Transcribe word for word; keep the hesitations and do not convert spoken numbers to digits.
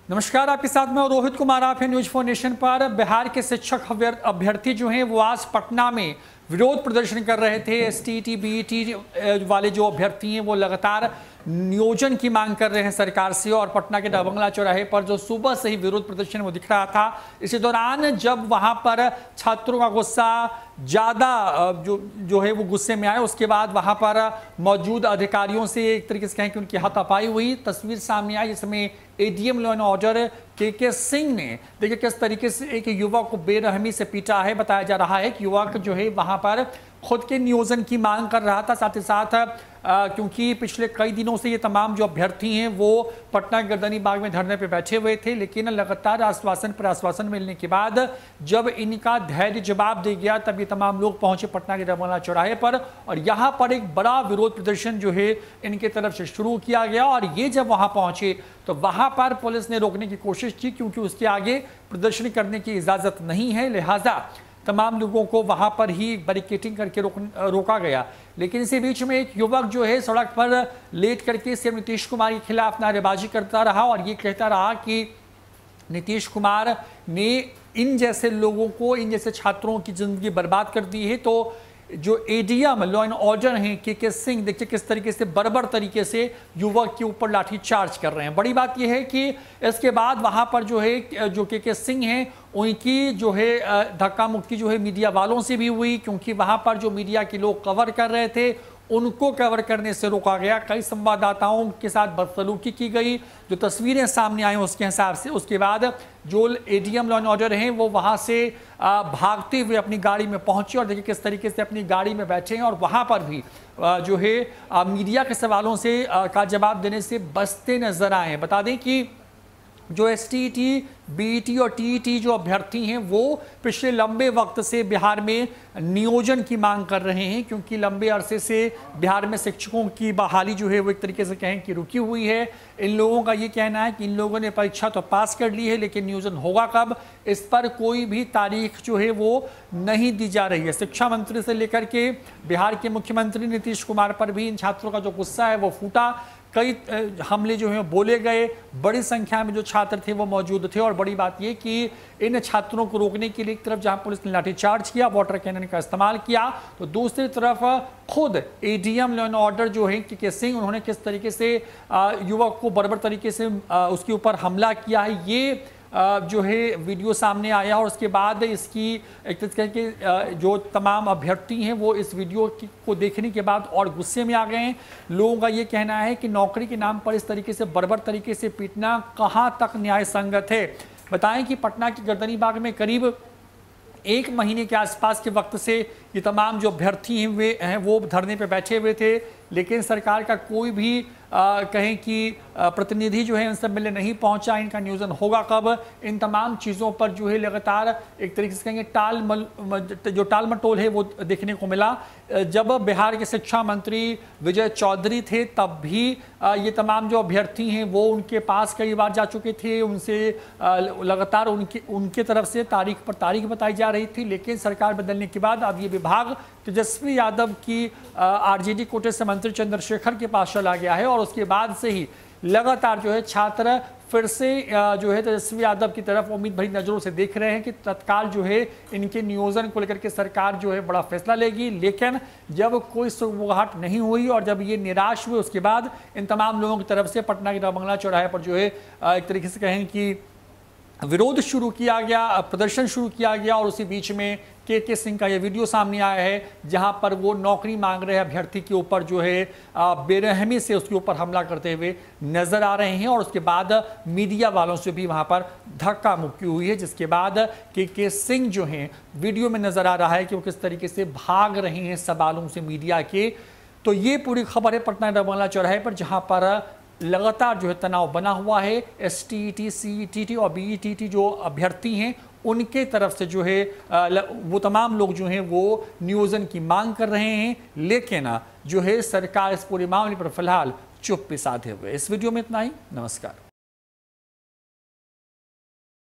नमस्कार, आपके साथ में रोहित कुमार। आप हैं न्यूज फोर नेशन पर। बिहार के शिक्षक अभ्यर्थी जो हैं वो आज पटना में विरोध प्रदर्शन कर रहे थे। एसटीईटी बीईटी वाले जो अभ्यर्थी हैं वो लगातार नियोजन की मांग कर रहे हैं सरकार से, और पटना के डबंगला चौराहे पर जो सुबह से ही विरोध प्रदर्शन वो दिख रहा था। इसी दौरान जब वहां पर छात्रों का गुस्सा ज़्यादा जो जो है वो गुस्से में आए, उसके बाद वहां पर मौजूद अधिकारियों से एक तरीके से कहें कि उनकी हाथापाई हुई। तस्वीर सामने आई जिसमें एडीएम लॉ एंड ऑर्डर के के सिंह ने देखिए किस तरीके से एक युवक को बेरहमी से पीटा है। बताया जा रहा है कि युवक जो है वहां पर खुद के नियोजन की मांग कर रहा था। साथ ही साथ आ, क्योंकि पिछले कई दिनों से ये तमाम जो अभ्यर्थी हैं वो पटना गर्दनी बाग में धरने पे बैठे हुए थे, लेकिन लगातार आश्वासन पर आश्वासन मिलने के बाद जब इनका धैर्य जवाब दे गया तब ये तमाम लोग पहुंचे पटना के डबंगला चौराहे पर, और यहाँ पर एक बड़ा विरोध प्रदर्शन जो है इनके तरफ से शुरू किया गया। और ये जब वहां पहुंचे तो वहां पर पुलिस ने रोकने की कोशिश की, क्योंकि उसके आगे प्रदर्शन करने की इजाजत नहीं है, लिहाजा तमाम लोगों को वहां पर ही बैरिकेडिंग करके रोक, रोका गया। लेकिन इसी बीच में एक युवक जो है सड़क पर लेट करके सीएम नीतीश कुमार के खिलाफ नारेबाजी करता रहा और ये कहता रहा कि नीतीश कुमार ने इन जैसे लोगों को, इन जैसे छात्रों की जिंदगी बर्बाद कर दी है। तो जो एडीएम लॉ एंड ऑर्डर हैं के के सिंह, देखिए किस तरीके से बर्बर तरीके से युवक के ऊपर लाठी चार्ज कर रहे हैं। बड़ी बात यह है कि इसके बाद वहां पर जो है जो के के सिंह हैं उनकी जो है धक्का मुक्की जो है मीडिया वालों से भी हुई, क्योंकि वहां पर जो मीडिया के लोग कवर कर रहे थे उनको कवर करने से रोका गया। कई संवाददाताओं के साथ बदसलूकी की गई। जो तस्वीरें सामने आई उसके हिसाब से उसके बाद जो एडीएम लॉ एंड ऑर्डर हैं वो वहां से भागते हुए अपनी गाड़ी में पहुंचे, और देखिए किस तरीके से अपनी गाड़ी में बैठे हैं और वहां पर भी जो है मीडिया के सवालों से का जवाब देने से बचते नजर आए। बता दें कि जो एसटीईटी बीईटी और टीईटी जो अभ्यर्थी हैं वो पिछले लंबे वक्त से बिहार में नियोजन की मांग कर रहे हैं, क्योंकि लंबे अरसे से बिहार में शिक्षकों की बहाली जो है वो एक तरीके से कहें कि रुकी हुई है। इन लोगों का ये कहना है कि इन लोगों ने परीक्षा तो पास कर ली है, लेकिन नियोजन होगा कब, इस पर कोई भी तारीख जो है वो नहीं दी जा रही है। शिक्षा मंत्री से लेकर के बिहार के मुख्यमंत्री नीतीश कुमार पर भी इन छात्रों का जो गुस्सा है वो फूटा। कई हमले जो हैं बोले गए, बड़ी संख्या में जो छात्र थे वो मौजूद थे, और बड़ी बात ये कि इन छात्रों को रोकने के लिए एक तरफ जहां पुलिस ने लाठीचार्ज किया, वाटर कैनन का इस्तेमाल किया, तो दूसरी तरफ खुद एडीएम लॉ एंड ऑर्डर जो है के के सिंह, उन्होंने किस तरीके से युवक को बर्बर तरीके से उसके ऊपर हमला किया है, ये जो है वीडियो सामने आया। और उसके बाद इसकी एक तरह के जो तमाम अभ्यर्थी हैं वो इस वीडियो को देखने के बाद और गुस्से में आ गए हैं। लोगों का ये कहना है कि नौकरी के नाम पर इस तरीके से बर्बर तरीके से पीटना कहां तक न्याय संगत है। बताएं कि पटना की गर्दनी बाग में करीब एक महीने के आसपास के वक्त से ये तमाम जो अभ्यर्थी हैं वे हैं वो धरने पे बैठे हुए थे, लेकिन सरकार का कोई भी आ, कहें कि प्रतिनिधि जो है उनसे मिलने नहीं पहुंचा। इनका नियोजन होगा कब, इन तमाम चीज़ों पर जो है लगातार एक तरीके से कहेंगे टाल मल जो टाल मटोल है वो देखने को मिला। जब बिहार के शिक्षा मंत्री विजय चौधरी थे तब भी ये तमाम जो अभ्यर्थी हैं वो उनके पास कई बार जा चुके थे, उनसे लगातार उनके उनके तरफ से तारीख पर तारीख बताई जा रही थी। लेकिन सरकार बदलने के बाद अब ये विभाग तेजस्वी यादव की आरजेडी कोटे से मंत्री चंद्रशेखर के पास चला गया है, और उसके बाद से ही लगातार जो है छात्र फिर से जो है तेजस्वी यादव की तरफ उम्मीद भरी नजरों से देख रहे हैं कि तत्काल जो है इनके नियोजन को लेकर के सरकार जो है बड़ा फैसला लेगी। लेकिन जब कोई सुगबुगाहट नहीं हुई और जब ये निराश हुए, उसके बाद इन तमाम लोगों की तरफ से पटना के डबंगला चौराहे पर जो है एक तरीके से कहें कि विरोध शुरू किया गया, प्रदर्शन शुरू किया गया। और उसी बीच में के के सिंह का ये वीडियो सामने आया है जहां पर वो नौकरी मांग रहे अभ्यर्थी के ऊपर जो है बेरहमी से उसके ऊपर हमला करते हुए नजर आ रहे हैं। और उसके बाद मीडिया वालों से भी वहां पर धक्का मुक्की हुई है, जिसके बाद के के सिंह जो हैं वीडियो में नजर आ रहा है कि वो किस तरीके से भाग रहे हैं सवालों से मीडिया के। तो ये पूरी खबर है पटना डबंगला चौराहे पर, जहां पर लगातार जो है तनाव बना हुआ है। एसटीईटी, सीईटी और बीईटी जो अभ्यर्थी हैं उनके तरफ से जो है वो तमाम लोग जो हैं वो नियोजन की मांग कर रहे हैं, लेकिन जो है सरकार इस पूरे मामले पर फिलहाल चुप्पी साधे हुए। इस वीडियो में इतना ही। नमस्कार।